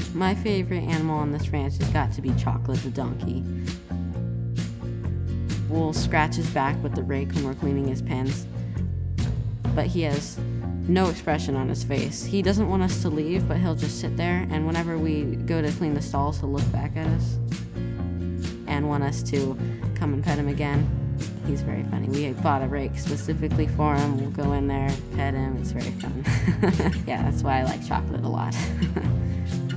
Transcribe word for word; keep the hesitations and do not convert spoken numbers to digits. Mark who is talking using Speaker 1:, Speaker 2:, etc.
Speaker 1: My favorite animal on this ranch has got to be Chocolate the donkey. We'll scratch his back with the rake when we're cleaning his pens, but he has no expression on his face. He doesn't want us to leave, but he'll just sit there, and whenever we go to clean the stalls, he'll look back at us and want us to come and pet him again. He's very funny. We bought a rake specifically for him. We'll go in there, pet him. It's very fun. Yeah, that's why I like Chocolate a lot.